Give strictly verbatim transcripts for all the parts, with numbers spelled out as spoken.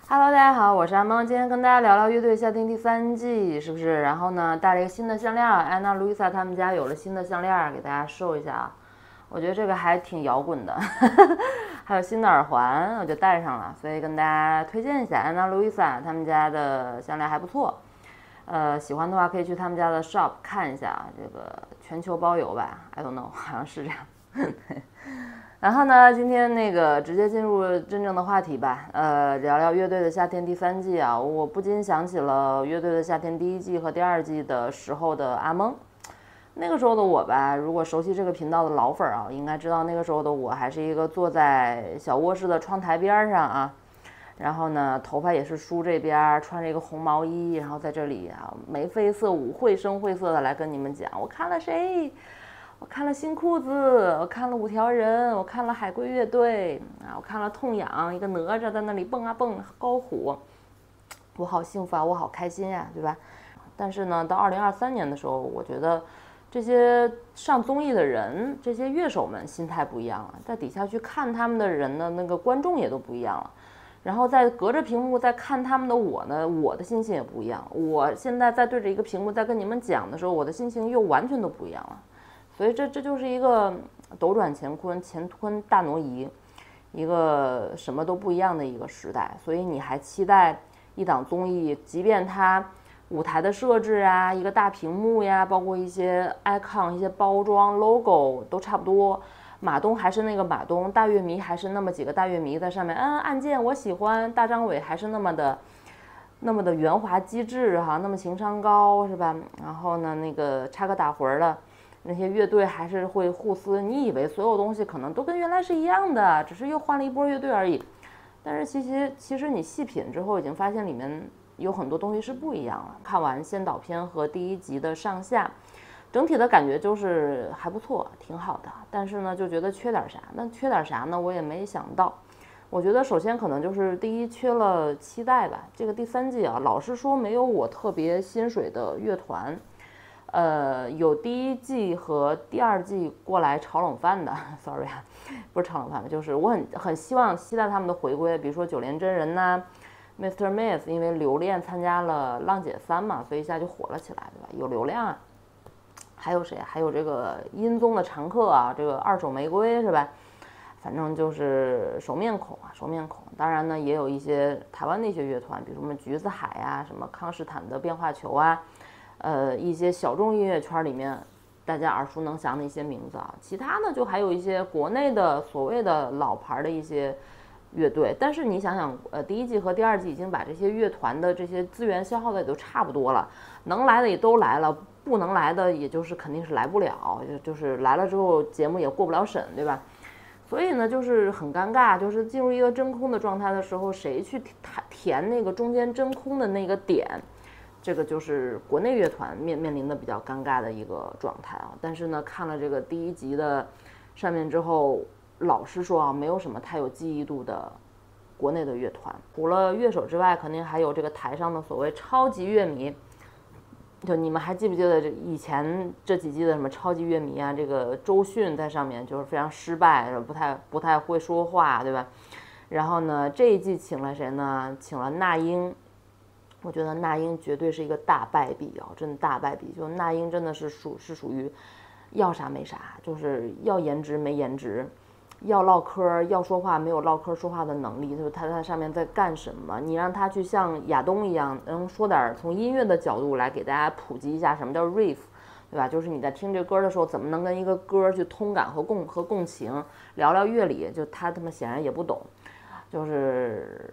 Hello，大家好，我是阿蒙，今天跟大家聊聊乐队夏天第三季，是不是？然后呢，带了一个新的项链，安娜路易莎他们家有了新的项链，给大家秀一下啊。我觉得这个还挺摇滚的，还有新的耳环，我就戴上了，所以跟大家推荐一下安娜路易莎他们家的项链还不错。呃，喜欢的话可以去他们家的 shop 看一下，这个全球包邮吧 ，I don't know，好像是这样。然后呢，今天那个直接进入真正的话题吧，呃，聊聊乐队的夏天第三季啊，我不禁想起了乐队的夏天第一季和第二季的时候的阿蒙。那个时候的我吧，如果熟悉这个频道的老粉啊，应该知道那个时候的我还是一个坐在小卧室的窗台边上啊，然后呢，头发也是梳这边，穿着一个红毛衣，然后在这里啊，眉飞色舞、绘声绘色的来跟你们讲，我看了谁。我看了新裤子，我看了五条人，我看了海龟乐队啊，我看了痛痒，一个哪吒在那里蹦啊蹦，高虎，我好幸福啊，我好开心呀、啊，对吧？但是呢，到二零二三年的时候，我觉得这些上综艺的人，这些乐手们心态不一样了，在底下去看他们的人呢，那个观众也都不一样了。然后在隔着屏幕在看他们的我呢，我的心情也不一样。我现在在对着一个屏幕在跟你们讲的时候，我的心情又完全都不一样了。所以这这就是一个斗转乾坤，乾坤大挪移，一个什么都不一样的一个时代。所以你还期待一档综艺，即便它舞台的设置啊，一个大屏幕呀，包括一些 icon、一些包装 logo 都差不多。马东还是那个马东，大乐迷还是那么几个大乐迷在上面，嗯，案件我喜欢，大张伟还是那么的。那么的圆滑机智哈，那么情商高是吧？然后呢，那个插科打诨的。那些乐队还是会互撕，你以为所有东西可能都跟原来是一样的，只是又换了一波乐队而已。但是其实其实你细品之后，已经发现里面有很多东西是不一样了。看完先导片和第一集的上下，整体的感觉就是还不错，挺好的。但是呢，就觉得缺点啥？那缺点啥呢？我也没想到。我觉得首先可能就是第一缺了期待吧。这个第三季啊，老实说没有我特别心水的乐团。呃，有第一季和第二季过来炒冷饭的，sorry 啊，不是炒冷饭的，就是我很很希望期待他们的回归，比如说九连真人呐、啊、，mister Miss， 因为刘恋参加了浪姐三嘛，所以一下就火了起来，对吧？有流量啊。还有谁？还有这个音综的常客啊，这个二手玫瑰是吧？反正就是熟面孔啊，熟面孔。当然呢，也有一些台湾的一些乐团，比如什么橘子海啊，什么康士坦的变化球啊。呃，一些小众音乐圈里面大家耳熟能详的一些名字啊，其他呢就还有一些国内的所谓的老牌的一些乐队，但是你想想，呃，第一季和第二季已经把这些乐团的这些资源消耗的也都差不多了，能来的也都来了，不能来的也就是肯定是来不了，就就是来了之后节目也过不了审，对吧？所以呢，就是很尴尬，就是进入一个真空的状态的时候，谁去填那个中间真空的那个点？这个就是国内乐团面面临的比较尴尬的一个状态啊。但是呢，看了这个第一集的上面之后，老实说啊，没有什么太有记忆度的国内的乐团，除了乐手之外，肯定还有这个台上的所谓超级乐迷。就你们还记不记得这以前这几季的什么超级乐迷啊？这个周迅在上面就是非常失败，不太不太会说话，对吧？然后呢，这一季请了谁呢？请了那英。我觉得那英绝对是一个大败笔啊，真的大败笔。就那英真的是属是属于要啥没啥，就是要颜值没颜值，要唠嗑要说话没有唠嗑说话的能力。就是他在上面在干什么？你让他去像亚东一样，能说点从音乐的角度来给大家普及一下什么叫 riff， 对吧？就是你在听这歌的时候，怎么能跟一个歌去通感和共和共情，聊聊乐理，就他他妈显然也不懂，就是。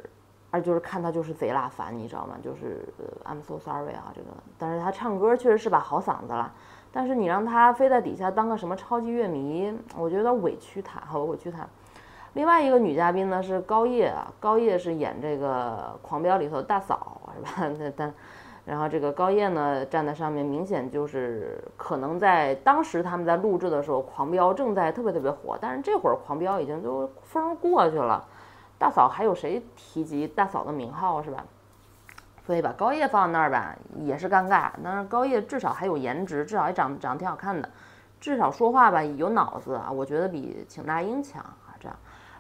而就是看他就是贼拉烦，你知道吗？就是、呃、I'm so sorry 啊，这个，但是他唱歌确实是把好嗓子了，但是你让他非在底下当个什么超级乐迷，我觉得委屈他，好委屈他。另外一个女嘉宾呢是高叶啊，高叶是演这个《狂飙》里头的大嫂，是吧？但然后这个高叶呢站在上面，明显就是可能在当时他们在录制的时候，《狂飙》正在特别特别火，但是这会儿《狂飙》已经都风过去了。大嫂还有谁提及大嫂的名号是吧？所以把高叶放在那儿吧，也是尴尬。但是高叶至少还有颜值，至少还长长得挺好看的，至少说话吧有脑子啊，我觉得比请那英强啊。这样，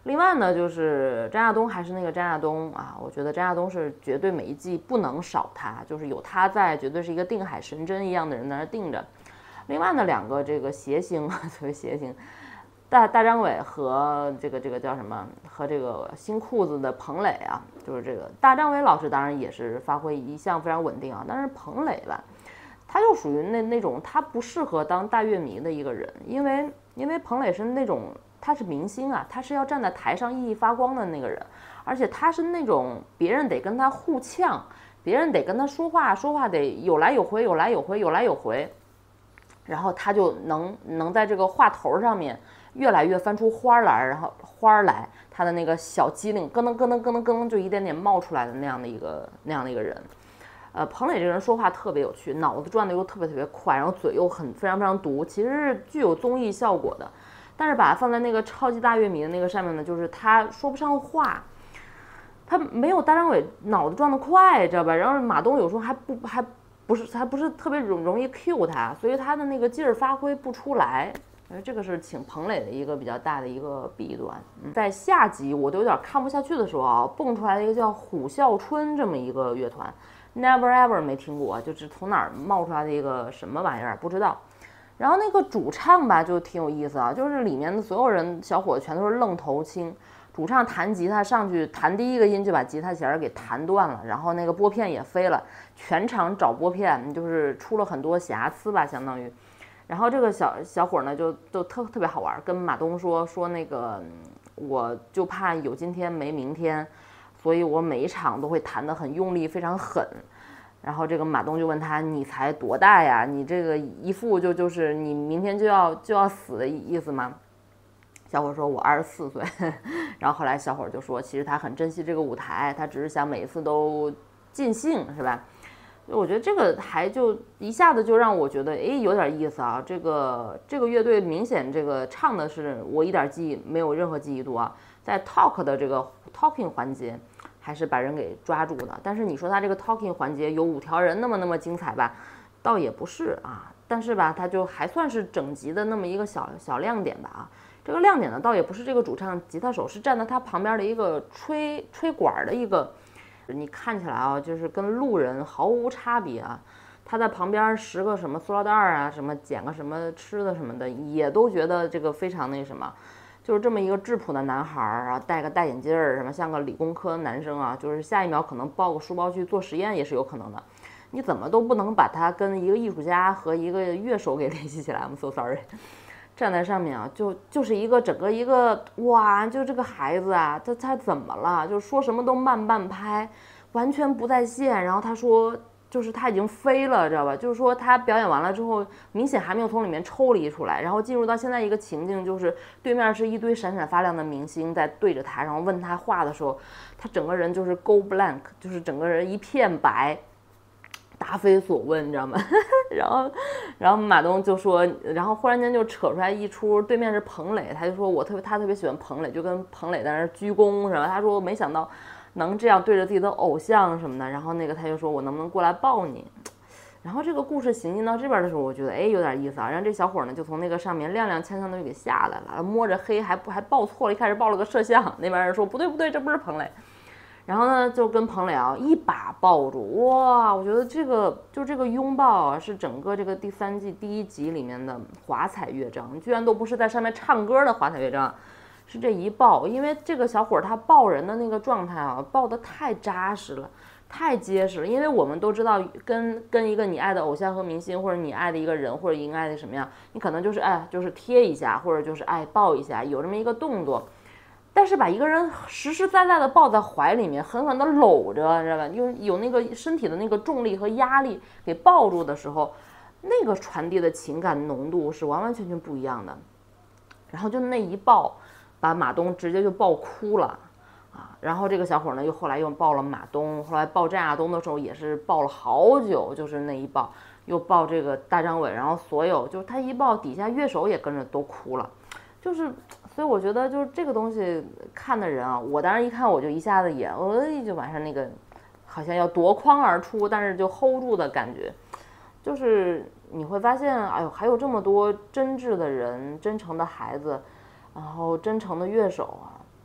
另外呢，就是张亚东还是那个张亚东啊，我觉得张亚东是绝对每一季不能少他，就是有他在，绝对是一个定海神针一样的人在那定着。另外呢，两个这个谐星，所谓谐星，大大张伟和这个这个叫什么，和这个新裤子的彭磊啊，就是这个大张伟老师当然也是发挥一向非常稳定啊，但是彭磊吧，他就属于那那种他不适合当大乐迷的一个人，因为因为彭磊是那种。他是明星啊，他是要站在台上熠熠发光的那个人，而且他是那种别人得跟他互呛，别人得跟他说话，说话得有来有回，有来有回，有来有回，然后他就能能在这个话头上面越来越翻出花来，然后花来，他的那个小机灵咯噔咯噔咯噔咯噔就一点点冒出来的那样的一个那样的一个人。呃，彭磊这个人说话特别有趣，脑子转的又特别特别快，然后嘴又很非常非常毒，其实是具有综艺效果的。但是把它放在那个超级大乐迷的那个上面呢，就是他说不上话，他没有大张伟脑子转得快，知道吧？然后马东有时候还不还不是还不是特别容容易 Q 他，所以他的那个劲儿发挥不出来。这个是请彭磊的一个比较大的一个弊端。嗯、在下集我都有点看不下去的时候啊，蹦出来了一个叫虎啸春这么一个乐团 ，Never Ever 没听过，就是从哪儿冒出来的一个什么玩意儿不知道。然后那个主唱吧就挺有意思啊，就是里面的所有人小伙子全都是愣头青，主唱弹吉他上去弹第一个音就把吉他弦给弹断了，然后那个拨片也飞了，全场找拨片，就是出了很多瑕疵吧相当于。然后这个小小伙呢就就特特别好玩，跟马东说说那个我就怕有今天没明天，所以我每一场都会弹得很用力非常狠。然后这个马东就问他，你才多大呀？你这个一副就就是你明天就要就要死的意思吗？小伙说，我二十四岁。然后后来小伙就说，其实他很珍惜这个舞台，他只是想每一次都尽兴，是吧？我觉得这个还就一下子就让我觉得，哎，有点意思啊。这个这个乐队明显这个唱的是我一点记忆没有任何记忆度啊，在 talk 的这个 talking 环节。还是把人给抓住的，但是你说他这个 talking 环节有五条人那么那么精彩吧，倒也不是啊，但是吧，他就还算是整集的那么一个小小亮点吧啊。这个亮点呢，倒也不是这个主唱吉他手，是站在他旁边的一个吹吹管的一个，你看起来啊，就是跟路人毫无差别啊。他在旁边拾个什么塑料袋啊，什么捡个什么吃的什么的，也都觉得这个非常那什么。就是这么一个质朴的男孩儿啊，戴个大眼镜儿，什么像个理工科男生啊，就是下一秒可能抱个书包去做实验也是有可能的。你怎么都不能把他跟一个艺术家和一个乐手给联系起来。I'm so sorry。站在上面啊，就就是一个整个一个哇，就这个孩子啊，他他怎么了？就说什么都慢半拍，完全不在线。然后他说。就是他已经飞了，知道吧？就是说他表演完了之后，明显还没有从里面抽离出来，然后进入到现在一个情境，就是对面是一堆闪闪发亮的明星在对着他，然后问他话的时候，他整个人就是 go blank， 就是整个人一片白，答非所问，你知道吗？然后，然后马东就说，然后忽然间就扯出来一出，对面是彭磊，他就说我特别他特别喜欢彭磊，就跟彭磊在那鞠躬什么，他说没想到。能这样对着自己的偶像什么的，然后那个他就说我能不能过来抱你，然后这个故事行进到这边的时候，我觉得哎有点意思啊，然后这小伙呢就从那个上面踉踉跄跄的就给下来了，摸着黑还不还报错了，一开始报了个摄像，那边人说不对不对，这不是彭磊，然后呢就跟彭磊啊一把抱住，哇，我觉得这个就这个拥抱啊是整个这个第三季第一集里面的华彩乐章，居然都不是在上面唱歌的华彩乐章。是这一抱，因为这个小伙他抱人的那个状态啊，抱得太扎实了，太结实了。因为我们都知道，跟跟一个你爱的偶像和明星，或者你爱的一个人，或者你爱的什么样，你可能就是哎，就是贴一下，或者就是哎抱一下，有这么一个动作。但是把一个人实实在在的抱在怀里面，狠狠的搂着，知道吧？用有那个身体的那个重力和压力给抱住的时候，那个传递的情感浓度是完完全全不一样的。然后就那一抱。把马东直接就抱哭了啊！然后这个小伙呢，又后来又抱了马东，后来抱张亚东的时候也是抱了好久，就是那一抱，又抱这个大张伟，然后所有就是他一抱，底下乐手也跟着都哭了，就是所以我觉得就是这个东西看的人啊，我当时一看我就一下子也哎就晚上那个好像要夺眶而出，但是就 hold 住的感觉，就是你会发现，哎呦，还有这么多真挚的人，真诚的孩子。然后真诚的乐手啊，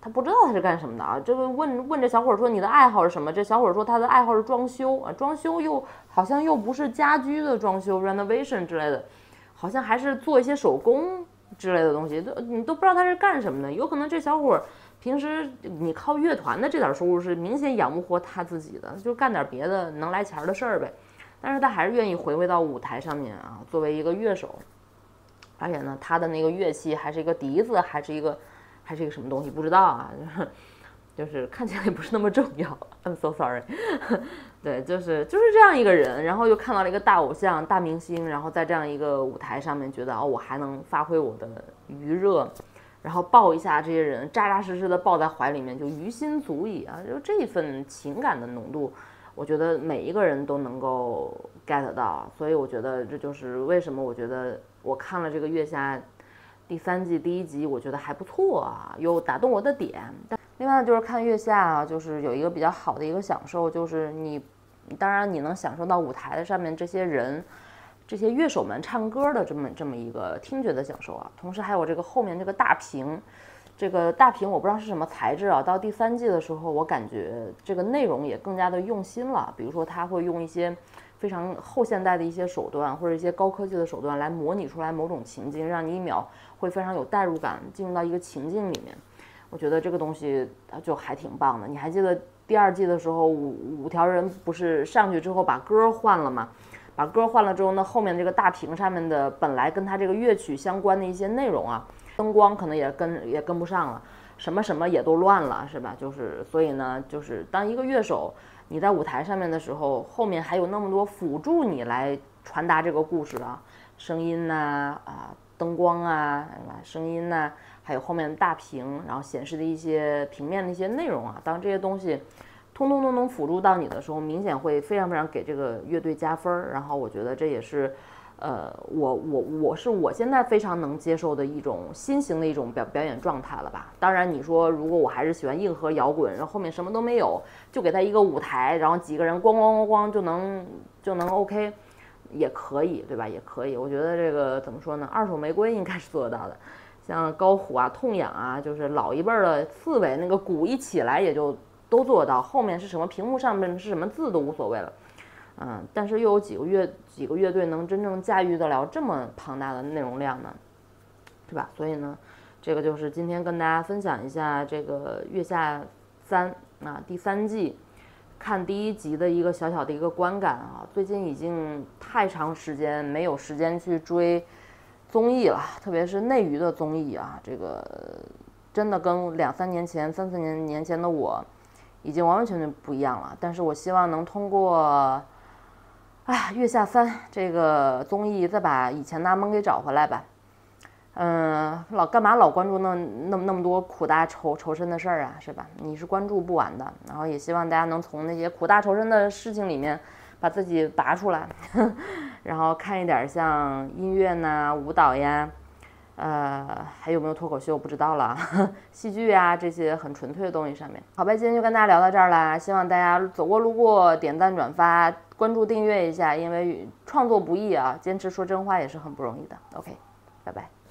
他不知道他是干什么的啊。这个问问这小伙说你的爱好是什么？这小伙说他的爱好是装修啊，装修又好像又不是家居的装修 renovation 之类的，好像还是做一些手工之类的东西，都你都不知道他是干什么的。有可能这小伙平时你靠乐团的这点收入是明显养不活他自己的，就干点别的能来钱的事儿呗。但是他还是愿意回归到舞台上面啊，作为一个乐手。而且呢，他的那个乐器还是一个笛子，还是一个，还是一个什么东西，不知道啊，就是就是看起来也不是那么重要。I'm so sorry 。对，就是就是这样一个人，然后又看到了一个大偶像、大明星，然后在这样一个舞台上面，觉得哦，我还能发挥我的余热，然后抱一下这些人，扎扎实实的抱在怀里面，就于心足矣啊！就这一份情感的浓度。我觉得每一个人都能够 get 到，所以我觉得这就是为什么我觉得我看了这个《月下》第三季第一集，我觉得还不错啊，有打动我的点。但另外就是看《月下》啊，就是有一个比较好的一个享受，就是你当然你能享受到舞台的上面这些人、这些乐手们唱歌的这么这么一个听觉的享受啊，同时还有这个后面这个大屏。这个大屏我不知道是什么材质啊，到第三季的时候，我感觉这个内容也更加的用心了。比如说，他会用一些非常后现代的一些手段，或者一些高科技的手段来模拟出来某种情境，让你一秒会非常有代入感，进入到一个情境里面。我觉得这个东西就还挺棒的。你还记得第二季的时候，五五条人不是上去之后把歌换了吗？把歌换了之后呢，后面这个大屏上面的本来跟他这个乐曲相关的一些内容啊。灯光可能也跟也跟不上了，什么什么也都乱了，是吧？就是所以呢，就是当一个乐手你在舞台上面的时候，后面还有那么多辅助你来传达这个故事啊，声音呐、啊，啊，灯光啊，声音呐、啊，还有后面大屏，然后显示的一些平面的一些内容啊，当这些东西通通都能辅助到你的时候，明显会非常非常给这个乐队加分。然后我觉得这也是。呃，我我我是我现在非常能接受的一种新型的一种表表演状态了吧？当然，你说如果我还是喜欢硬核摇滚，然后后面什么都没有，就给他一个舞台，然后几个人咣咣咣咣就能就能 OK， 也可以，对吧？也可以。我觉得这个怎么说呢？二手玫瑰应该是做得到的，像高虎啊、痛痒啊，就是老一辈的刺猬，那个鼓一起来也就都做得到，后面是什么屏幕上面是什么字都无所谓了。嗯，但是又有几个乐几个乐队能真正驾驭得了这么庞大的内容量呢，是吧？所以呢，这个就是今天跟大家分享一下这个《月下三》啊第三季看第一集的一个小小的一个观感啊。最近已经太长时间没有时间去追综艺了，特别是内娱的综艺啊，这个真的跟两三年前、三四年年前的我已经完完全全不一样了。但是我希望能通过。哎，月下三这个综艺再把以前的阿蒙给找回来吧。嗯，老干嘛老关注那那么那么多苦大仇仇深的事儿啊，是吧？你是关注不完的。然后也希望大家能从那些苦大仇深的事情里面把自己拔出来，然后看一点像音乐呐、舞蹈呀，呃，还有没有脱口秀不知道了，戏剧啊这些很纯粹的东西上面。好吧，今天就跟大家聊到这儿啦，希望大家走过路过点赞转发。关注订阅一下，因为创作不易啊，坚持说真话也是很不容易的。OK， 拜拜。